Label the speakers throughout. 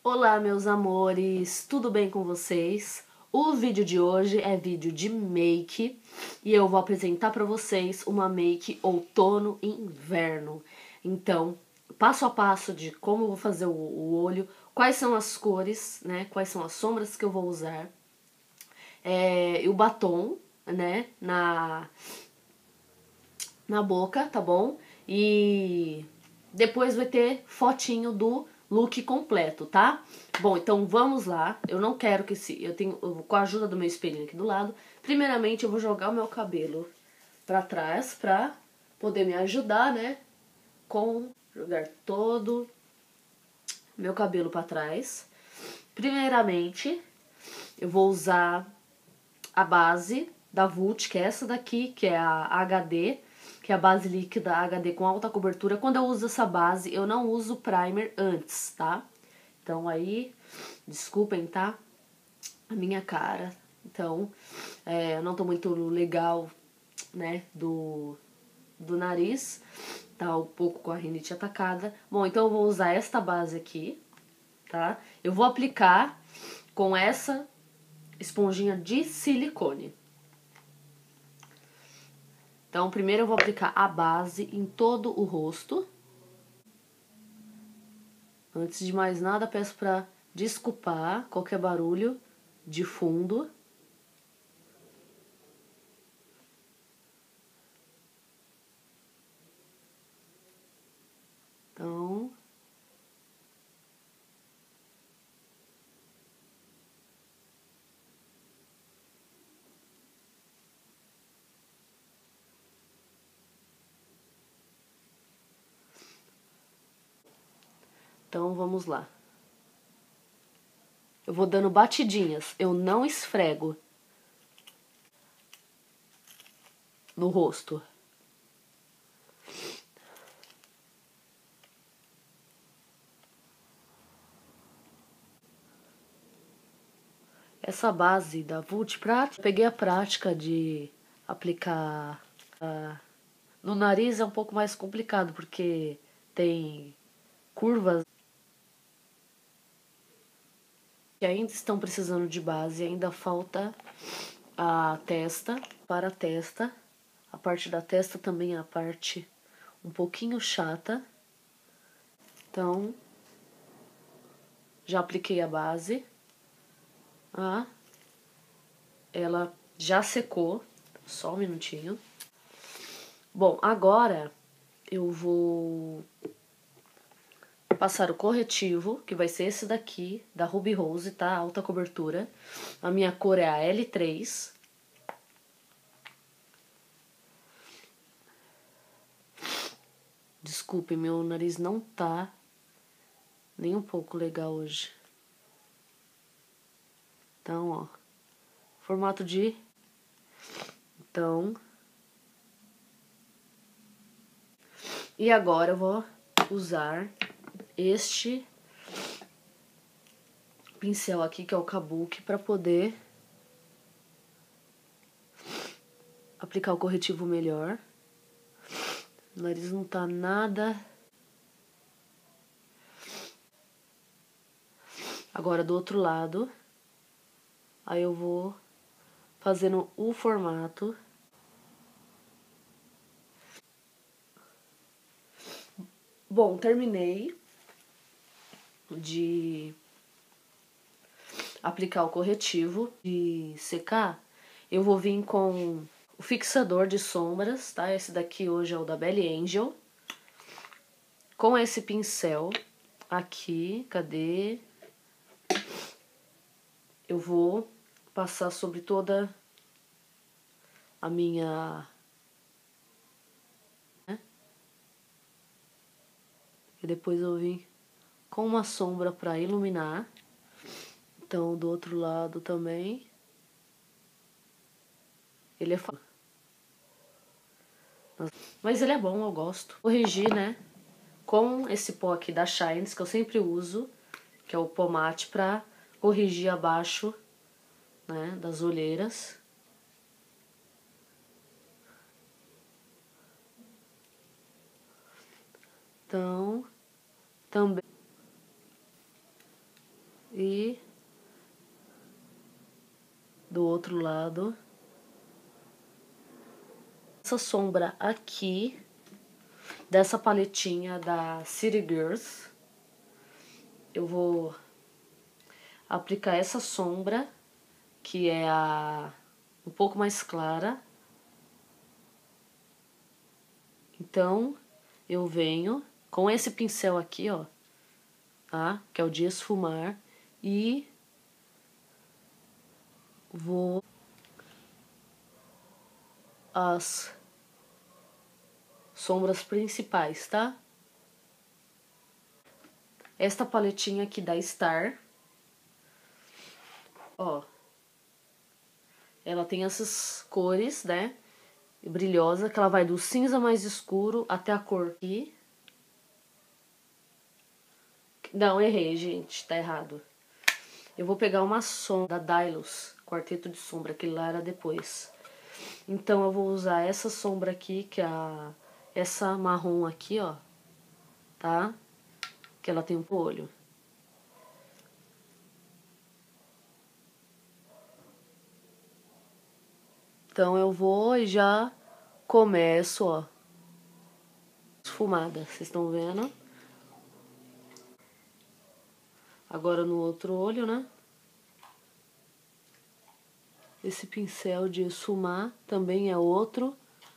Speaker 1: Olá, meus amores, tudo bem com vocês? O vídeo de hoje é vídeo de make e eu vou apresentar para vocês uma make outono e inverno. Então, passo a passo de como eu vou fazer o olho, quais são as cores, né? Quais são as sombras que eu vou usar, e o batom, né? Na boca, tá bom? E depois vai ter fotinho do look completo, tá? Bom, então vamos lá. Eu não quero que com a ajuda do meu espelhinho aqui do lado, primeiramente eu vou jogar o meu cabelo pra trás pra poder me ajudar, né? Jogar todo meu cabelo pra trás. Primeiramente, eu vou usar a base da Vult, que é essa daqui, que é a HD, que é a base líquida HD com alta cobertura. Quando eu uso essa base, eu não uso primer antes, tá? Então aí, desculpem, tá? A minha cara. Então, eu não tô muito legal, né, do nariz. Tá um pouco com a rinite atacada. Bom, então eu vou usar esta base aqui, tá? Eu vou aplicar com essa esponjinha de silicone. Então, primeiro eu vou aplicar a base em todo o rosto. Antes de mais nada, peço para desculpar qualquer barulho de fundo. Então, vamos lá. Eu vou dando batidinhas, eu não esfrego no rosto. Essa base da Vult Prática, peguei a prática de aplicar no nariz, é um pouco mais complicado, porque tem curvas que ainda estão precisando de base, ainda falta a testa, para a testa. A parte da testa também é a parte um pouquinho chata. Então, já apliquei a base. Ela já secou, só um minutinho. Bom, agora eu vou passar o corretivo, que vai ser esse daqui, da Ruby Rose, tá? Alta cobertura. A minha cor é a L3. Desculpe, meu nariz não tá nem um pouco legal hoje. Então, ó, formato de... Então... E agora eu vou usar este pincel aqui, que é o Kabuki, para poder aplicar o corretivo melhor. O nariz não tá nada... Agora do outro lado, aí eu vou fazendo o formato. Bom, terminei de aplicar o corretivo e secar. Eu vou vir com o fixador de sombras, tá? Esse daqui hoje é o da Belly Angel. Com esse pincel aqui, cadê? Eu vou passar sobre toda a minha... E depois eu vim com uma sombra para iluminar. Então, do outro lado também. Ele é... Mas ele é bom, eu gosto. Corrigir, né? Com esse pó aqui da Shines, que eu sempre uso, que é o pó mate, pra corrigir abaixo, né, das olheiras. Então, também... E do outro lado. Essa sombra aqui, dessa paletinha da City Girls, eu vou aplicar essa sombra, que é um pouco mais clara. Então, eu venho com esse pincel aqui, ó, tá? Que é o de esfumar, e vou as sombras principais, tá? Esta paletinha aqui da Star, ó, ela tem essas cores, né? Brilhosa, que ela vai do cinza mais escuro até a cor aqui. Não, errei, gente, tá errado. Eu vou pegar uma sombra da Dylos, quarteto de sombra, aquele lá era depois. Então, eu vou usar essa sombra aqui, que é essa marrom aqui, ó, tá? Que ela tem um olho. Então, eu vou e já começo, ó, esfumada, vocês estão vendo? Agora no outro olho, né? Esse pincel de esfumar também é outro.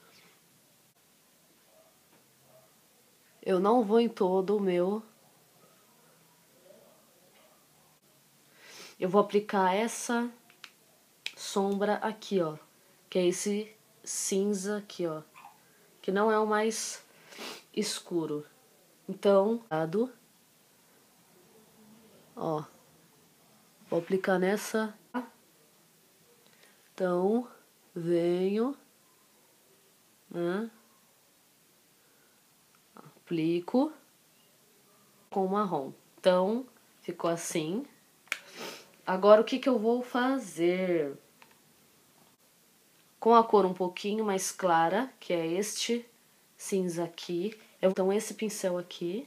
Speaker 1: Eu não vou em todo o meu. Eu vou aplicar essa sombra aqui, ó. Que é esse cinza aqui, ó. Que não é o mais escuro. Então, ó. Vou aplicar nessa. Então, venho, né? Aplico com marrom. Então, ficou assim. Agora, o que que eu vou fazer? Com a cor um pouquinho mais clara, que é este cinza aqui. Então, esse pincel aqui.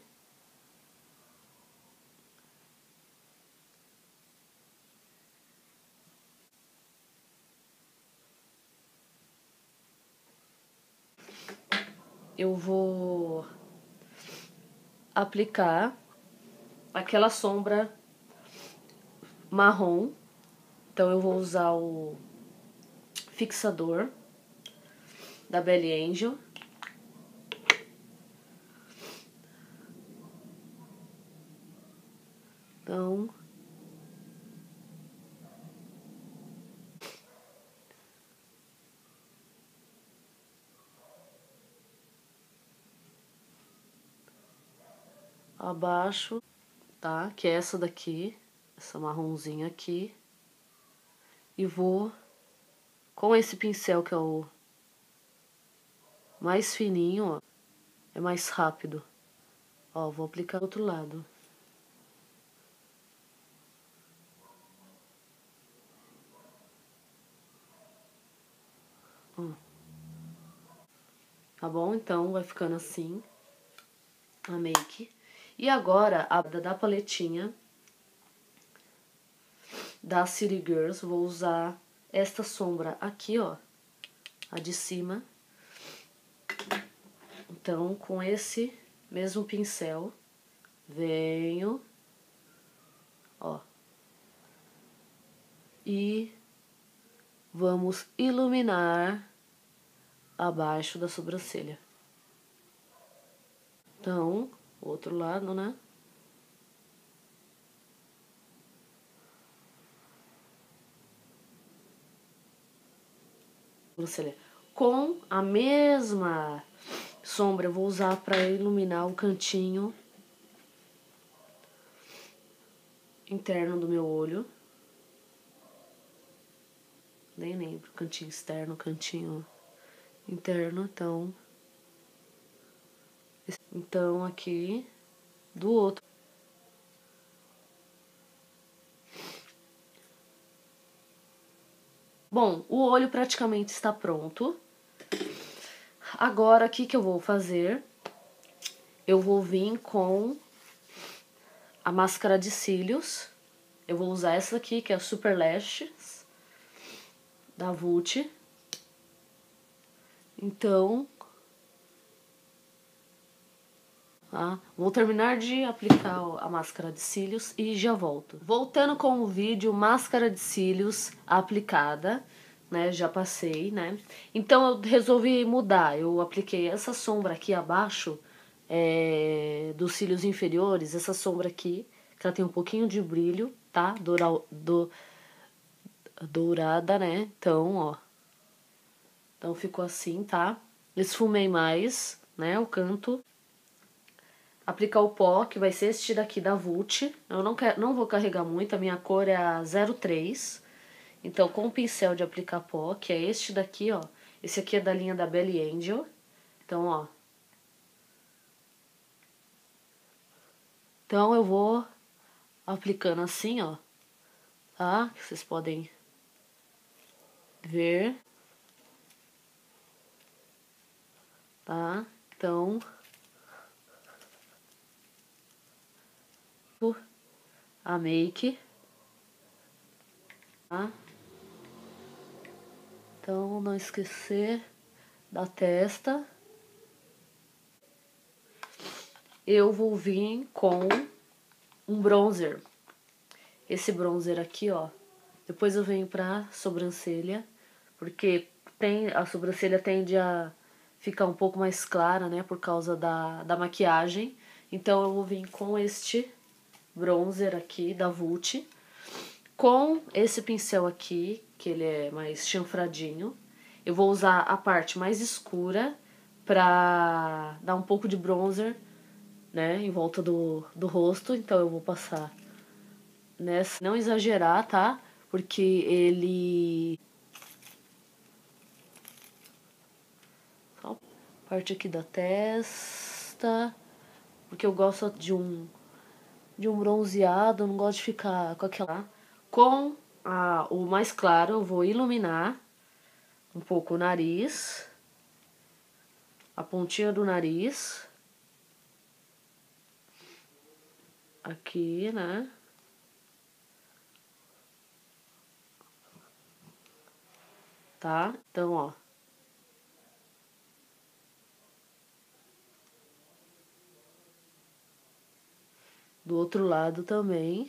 Speaker 1: Eu vou aplicar aquela sombra marrom. Então, eu vou usar o fixador da Belly Angel. Então, abaixo, tá? Que é essa daqui, essa marronzinha aqui. E vou, com esse pincel que é o mais fininho, ó, é mais rápido. Ó, vou aplicar do outro lado. Tá bom? Então, vai ficando assim a make. E agora, a da paletinha da City Girls, vou usar esta sombra aqui, ó, a de cima. Então, com esse mesmo pincel, venho, ó, e vamos iluminar abaixo da sobrancelha. Então, outro lado, né? Sobrancelha. Com a mesma sombra, eu vou usar para iluminar o cantinho interno do meu olho. Nem lembro, cantinho externo, cantinho interno, então aqui do outro. Bom, o olho praticamente está pronto. Agora, o que que eu vou fazer? Eu vou vir com a máscara de cílios, Eu vou usar essa aqui, que é a Super Lashes, da Vult. Então, tá? Vou terminar de aplicar a máscara de cílios e já volto. Voltando com o vídeo, máscara de cílios aplicada, né? Já passei, né? Então eu resolvi mudar. Eu apliquei essa sombra aqui abaixo dos cílios inferiores, essa sombra aqui, que ela tem um pouquinho de brilho, tá? Dourada, né? Então, ó. Então ficou assim, tá? Esfumei mais, né? O canto. Aplicar o pó, que vai ser este daqui da Vult. Eu não vou carregar muito, a minha cor é a 03. Então, com o pincel de aplicar pó, que é este daqui, ó. Esse aqui é da linha da Belly Angel. Então, ó. Então, eu vou aplicando assim, ó. Tá? Que vocês podem ver. Tá? Então, a make. Tá? Então, não esquecer da testa. Eu vou vir com um bronzer. Esse bronzer aqui, ó. Depois eu venho pra sobrancelha, porque a sobrancelha tende a ficar um pouco mais clara, né, por causa da maquiagem. Então eu vou vir com este bronzer aqui da Vult, com esse pincel aqui, que ele é mais chanfradinho. Eu vou usar a parte mais escura pra dar um pouco de bronzer, né, em volta do rosto. Então eu vou passar nessa, não exagerar, tá? Porque ele... Só parte aqui da testa, porque eu gosto de um bronzeado, não gosto de ficar com aquela... Com o mais claro eu vou iluminar um pouco o nariz, a pontinha do nariz, aqui, né? Tá? Então, ó. Do outro lado também.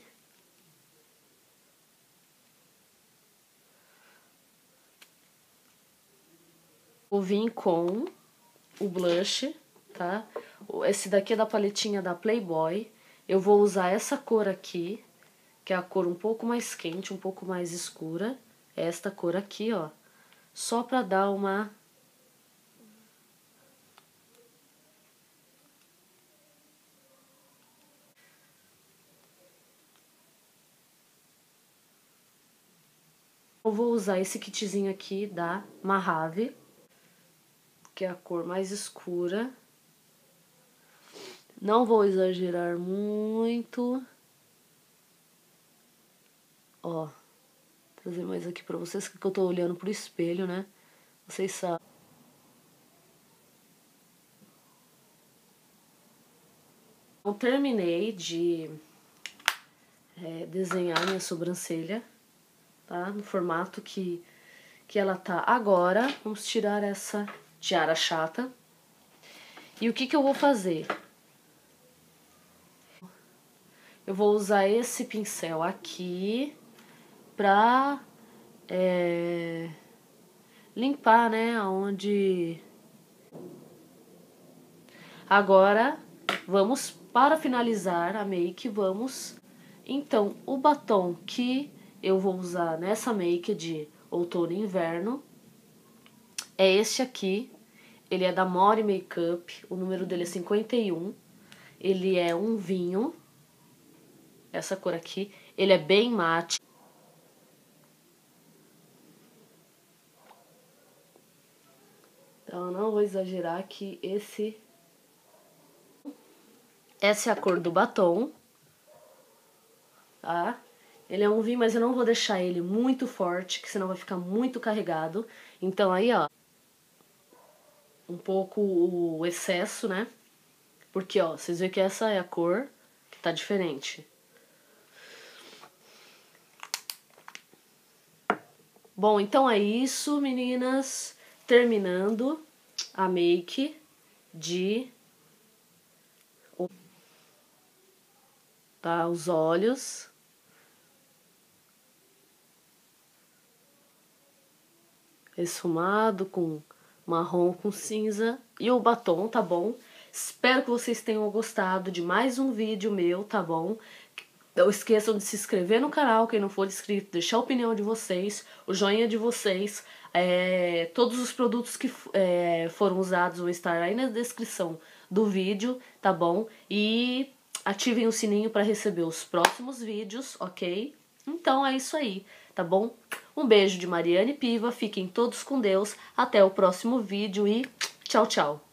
Speaker 1: Vou vir com o blush, tá? Esse daqui é da paletinha da Playboy. Eu vou usar essa cor aqui, que é a cor um pouco mais quente, um pouco mais escura. Esta cor aqui, ó. Só pra dar uma... Eu vou usar esse kitzinho aqui da Mahave, que é a cor mais escura. Não vou exagerar muito. Ó, trazer mais aqui pra vocês, que eu tô olhando pro espelho, né? Vocês sabem. Eu terminei de desenhar minha sobrancelha, tá? No formato que ela tá agora. Vamos tirar essa tiara chata. E o que eu vou fazer? Eu vou usar esse pincel aqui pra limpar, né, onde... Agora, vamos, para finalizar a make, vamos... Então, o batom que eu vou usar nessa make de outono e inverno é este aqui. Ele é da More Makeup, o número dele é 51. Ele é um vinho, essa cor aqui. Ele é bem mate. Então, eu não vou exagerar que essa é a cor do batom, tá? Ele é um vinho, mas eu não vou deixar ele muito forte, que senão vai ficar muito carregado. Então aí, ó, um pouco o excesso, né? Porque, ó, vocês veem que essa é a cor que tá diferente. Bom, então é isso, meninas. Terminando a make de... Tá, os olhos. Esfumado com marrom com cinza. E o batom, tá bom? Espero que vocês tenham gostado de mais um vídeo meu, tá bom? Não esqueçam de se inscrever no canal, quem não for inscrito, deixar a opinião de vocês, o joinha de vocês. Todos os produtos que foram usados vão estar aí na descrição do vídeo, tá bom? E ativem o sininho para receber os próximos vídeos, ok? Então é isso aí, tá bom? Um beijo de Mariane Piva, fiquem todos com Deus, até o próximo vídeo e tchau, tchau!